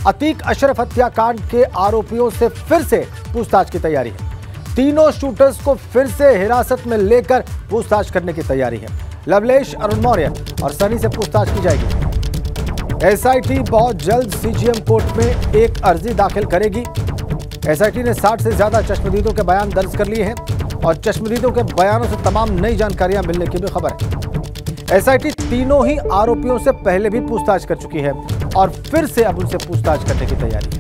अतीक अशरफ हत्याकांड के आरोपियों से फिर से पूछताछ की तैयारी है। तीनों शूटर्स को फिर से हिरासत में लेकर पूछताछ करने की तैयारी है। लवलेश, अरुण मौर्य और सनी से पूछताछ की जाएगी। एसआईटी बहुत जल्द सीजीएम कोर्ट में एक अर्जी दाखिल करेगी। एसआईटी ने 60 से ज्यादा चश्मदीदों के बयान दर्ज कर लिए हैं और चश्मदीदों के बयानों से तमाम नई जानकारियां मिलने की भी खबर है। एसआईटी तीनों ही आरोपियों से पहले भी पूछताछ कर चुकी है और फिर से अब उनसे पूछताछ करने की तैयारी है।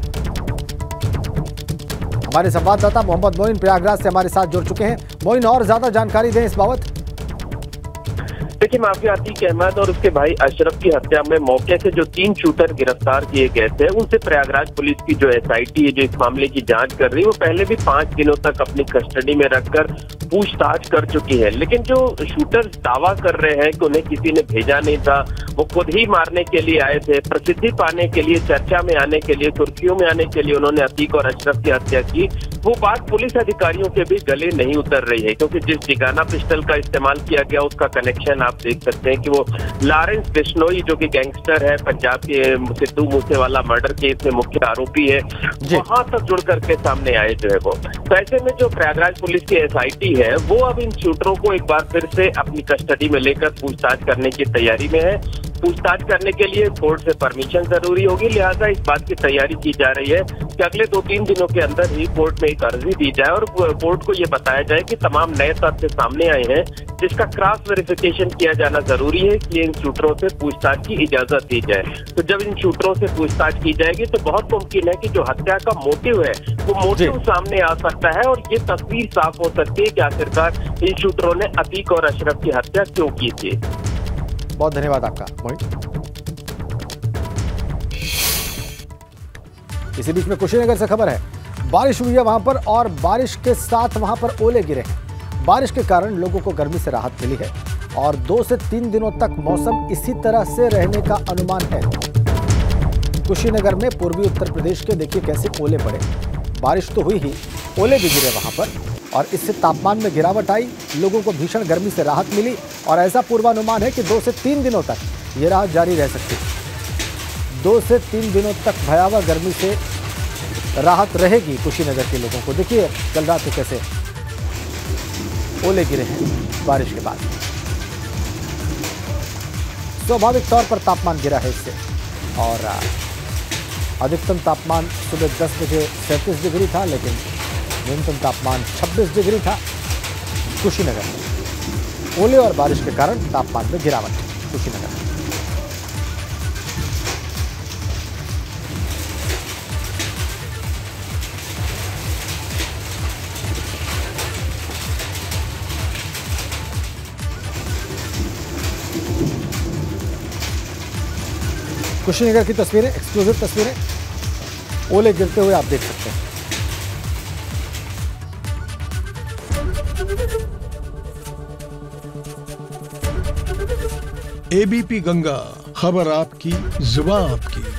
हमारे संवाददाता मोहम्मद मोइन प्रयागराज से हमारे साथ जुड़ चुके हैं। मोइन, और ज्यादा जानकारी दें इस बाबत। देखिए, माफिया अतीक अहमद और उसके भाई अशरफ की हत्या में मौके से जो 3 शूटर गिरफ्तार किए गए थे, उनसे प्रयागराज पुलिस की जो एसआईटी है जो इस मामले की जांच कर रही है, वो पहले भी 5 दिनों तक अपनी कस्टडी में रखकर पूछताछ कर चुकी है। लेकिन जो शूटर दावा कर रहे हैं कि उन्हें किसी ने भेजा नहीं था, वो खुद ही मारने के लिए आए थे, प्रसिद्धि पाने के लिए, चर्चा में आने के लिए, सुर्खियों में आने के लिए उन्होंने अतीक और अशरफ की हत्या की, वो बात पुलिस अधिकारियों के भी गले नहीं उतर रही है। क्योंकि जिस ठिकाना पिस्टल का इस्तेमाल किया गया उसका कनेक्शन आप देख सकते हैं कि वो लॉरेंस बिश्नोई जो कि गैंगस्टर है, पंजाब के सिद्धू मूसेवाला मर्डर केस में मुख्य आरोपी है, वहां तक जुड़ करके सामने आए जो है वो। तो ऐसे में जो प्रयागराज पुलिस की एसआईटी है वो अब इन शूटरों को एक बार फिर से अपनी कस्टडी में लेकर पूछताछ करने की तैयारी में है। पूछताछ करने के लिए कोर्ट से परमिशन जरूरी होगी, लिहाजा इस बात की तैयारी की जा रही है कि अगले 2-3 दिनों के अंदर ही कोर्ट में एक अर्जी दी जाए और कोर्ट को ये बताया जाए कि तमाम नए तथ्य सामने आए हैं जिसका क्रॉस वेरिफिकेशन किया जाना जरूरी है, इसलिए इन शूटरों से पूछताछ की इजाजत दी जाए। तो जब इन शूटरों से पूछताछ की जाएगी तो बहुत मुमकिन है कि जो हत्या का मोटिव है वो मोटिव सामने आ सकता है और ये तस्वीर साफ हो सकती है कि आखिरकार इन शूटरों ने अतीक और अशरफ की हत्या क्यों की थी। बहुत धन्यवाद आपका मोहित। इसी बीच में कुशीनगर से खबर है, बारिश हुई है वहां पर और बारिश के साथ वहां पर ओले गिरे हैं। बारिश के कारण लोगों को गर्मी से राहत मिली है और 2 से 3 दिनों तक मौसम इसी तरह से रहने का अनुमान है। कुशीनगर में पूर्वी उत्तर प्रदेश के देखिए कैसे ओले पड़े। बारिश तो हुई ही, ओले भी गिरे वहां पर और इससे तापमान में गिरावट आई, लोगों को भीषण गर्मी से राहत मिली और ऐसा पूर्वानुमान है कि 2 से 3 दिनों तक ये राहत जारी रह सकती है। 2 से 3 दिनों तक भयावह गर्मी से राहत रहेगी कुशीनगर के लोगों को। देखिए कल रात को कैसे ओले गिरे हैं बारिश के बाद। स्वाभाविक तौर पर तापमान गिरा है इससे और अधिकतम तापमान सुबह 10 बजे 37 डिग्री था, लेकिन न्यूनतम तापमान 26 डिग्री था कुशीनगर में। ओले और बारिश के कारण तापमान में गिरावट है कुशीनगर में। कुशीनगर की तस्वीरें, एक्सक्लूसिव तस्वीरें, ओले गिरते हुए आप देख सकते हैं। एबीपी गंगा, खबर आपकी, जुबान आपकी।